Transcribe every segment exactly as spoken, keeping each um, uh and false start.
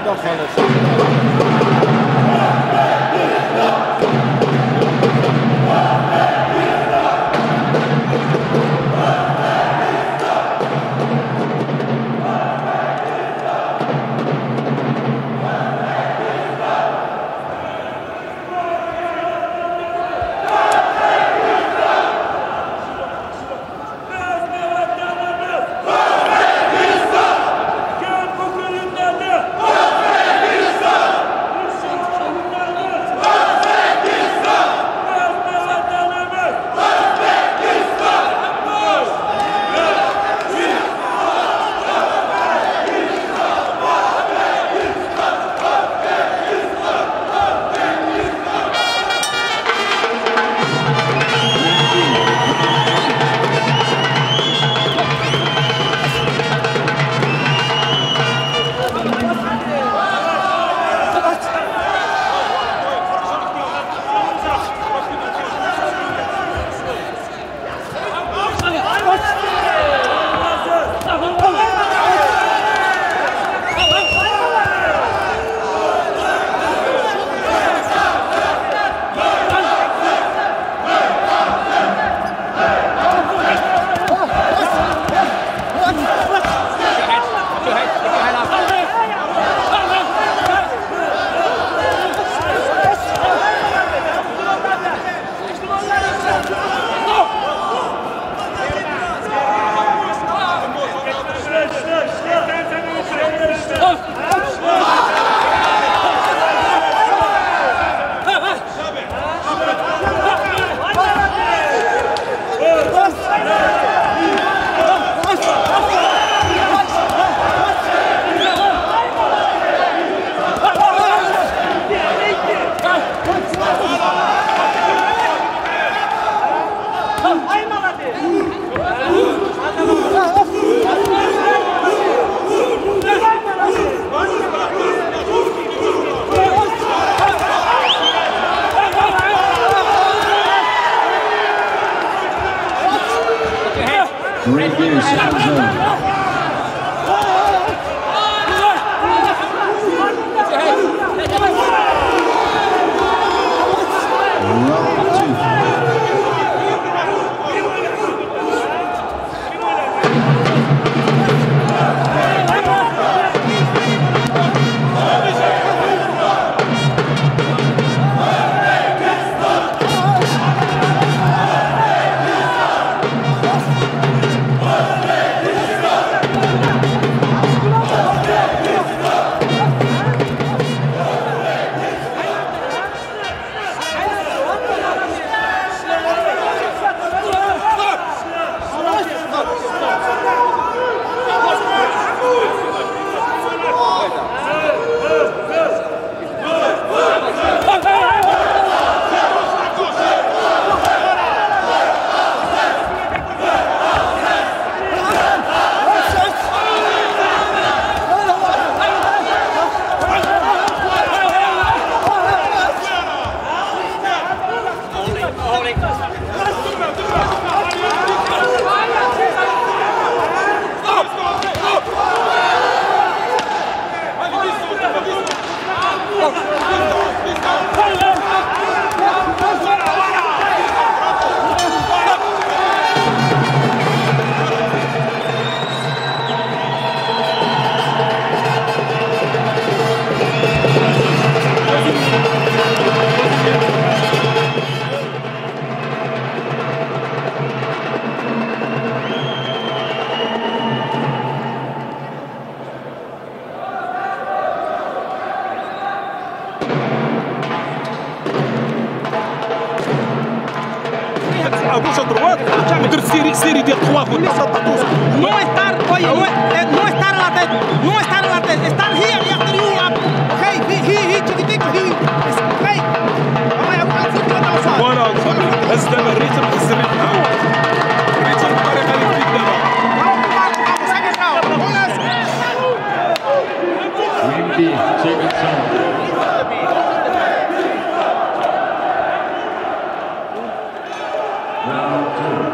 Great news, Central Zone. À gauche, à droite, mettre série, série de trois côtés. No estar, oye, no, eh, no estar en la tête, no estar en la tête, estar here y after you up. Okay, he, he, he, chiquitico, he, okay. Vamos a buscar el la tabla. Voilà, استمر الريتم حس الريتم الريتم بطريقة اللي تفيد دابا. Green take it home. Round two.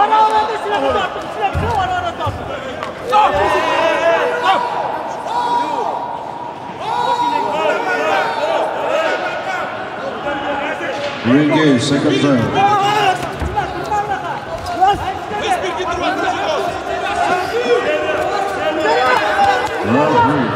Ring second zone. Round three.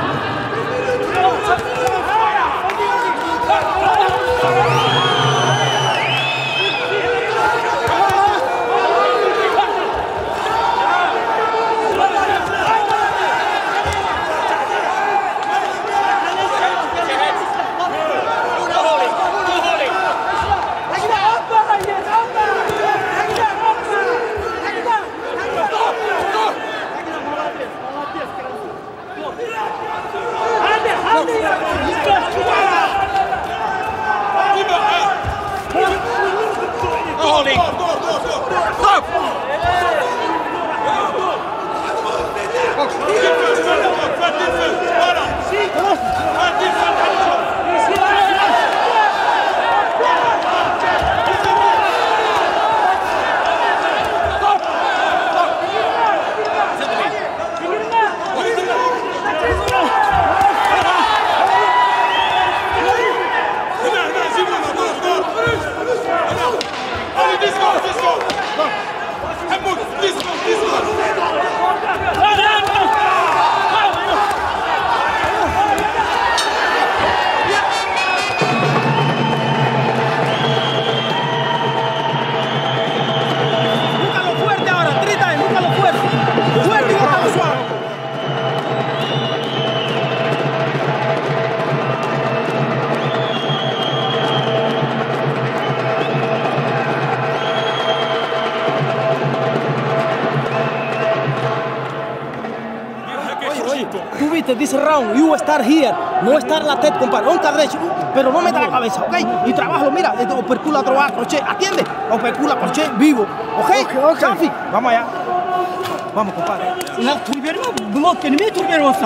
Tú viste, this round, you start here, no estar en la tête, compadre, un derecho, pero no me da la cabeza, ¿ok? Y trabajo, mira, desde opercula, trabajo, crochet, atiende, opercula, crochet, vivo, ¿ok? Ok, Shafi, vamos allá. Vamos, compadre. Ulan turberim mi? Blok kelime turberim olsan.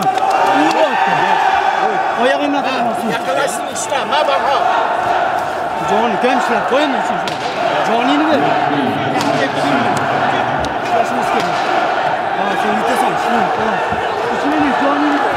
Ayağına kalmasın. Yaklaşsın işte, ma bak ha. Johnny, gençler, koyun musun? Johnny'ni ver. Şurasını istedim. Aa, sen yitesen, şunu, tamam. İçine ne, Johnny'ni ver.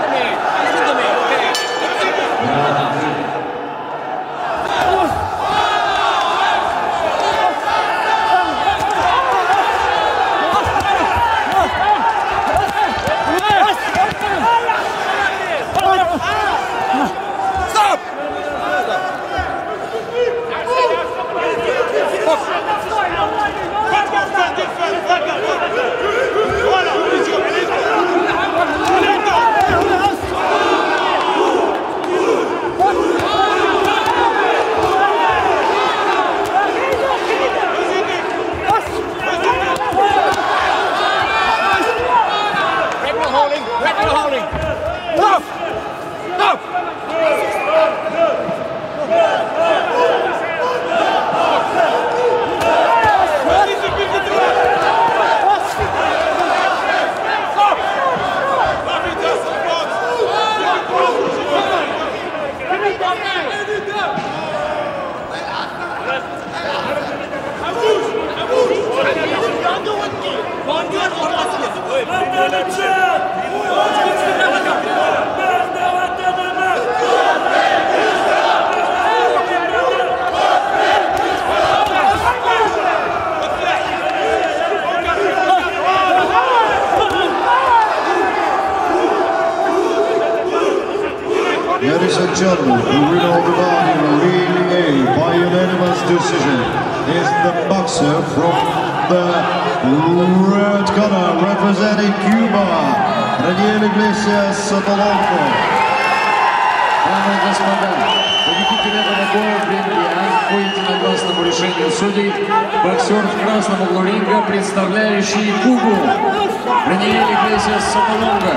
Ladies and gentlemen, the winner of the bout in Ring A by unanimous decision is the boxer from the red corner representing Cuba, Daniel Iglesias Sotolongo. Дамы и господа, победитель этого боя в ринге по единогласному решению судей, боксер в красном углу ринга, представляющий Кубу, Daniel Iglesias Sotolongo.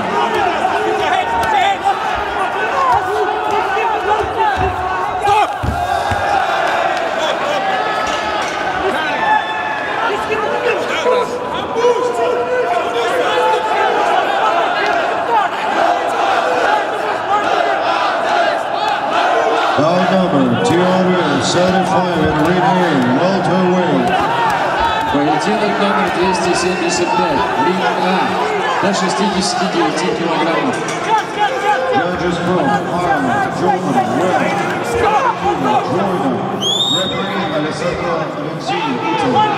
Bout number two hundred seventy-five in Ring A welterweight. Поединок номер двести семьдесят пять. Ринг А. До шестидесяти девяти килограммов. Judges from Ireland, Jordan, Red, Jordan, referee Alessandro Lenzini, Italy.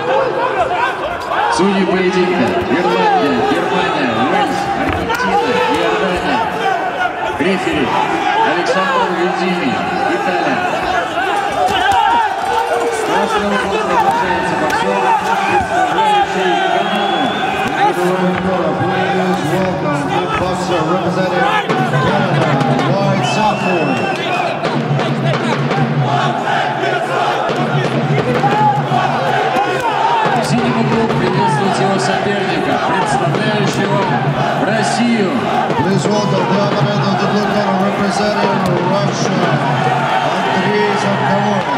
Судьи поединка. Ирландия, Германия, Уэльс, Аргентина, Иордания. Рефери Александр Лентини, Италия. Красного продолжается боксер, представляющий Канаду. Please welcome the boxer representing Canada, White Southwood. В синем углу приветствует его соперника, представляющего Россию. Please welcome the opponent of the blue corner representing Russia, Andrei Zavgavorny.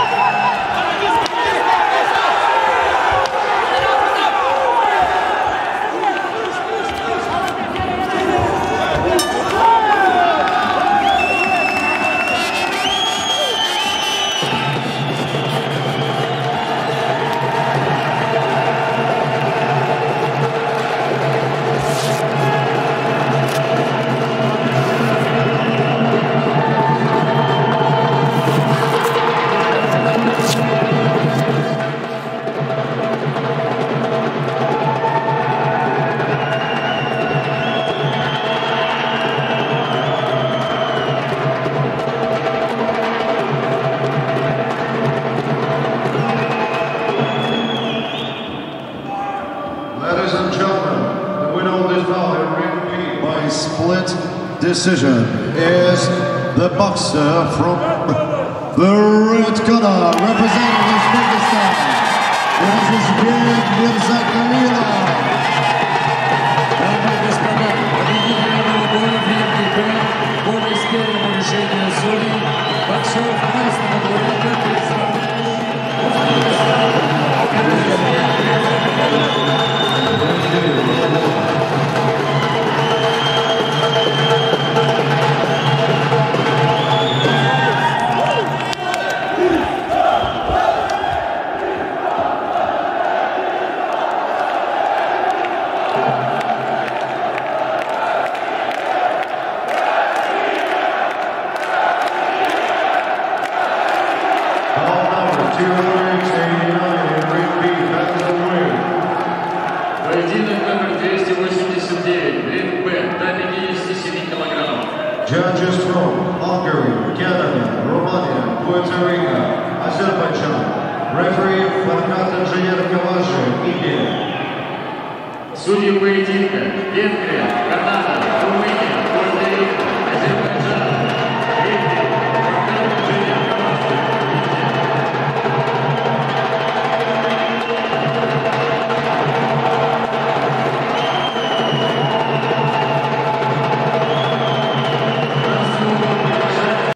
Ladies and gentlemen, the winner of this bout by split decision is the boxer from the red corner representing Uzbekistan. It is Uzbek Mirzakhalilov. Дамы и господа, победитель этого боя в ринге Б по несмелому решению судей, боксер в красном углу ринга Поединок номер двести восемьдесят девять, ринг Б, до пятидесяти семи килограммов. Judges from Hungary,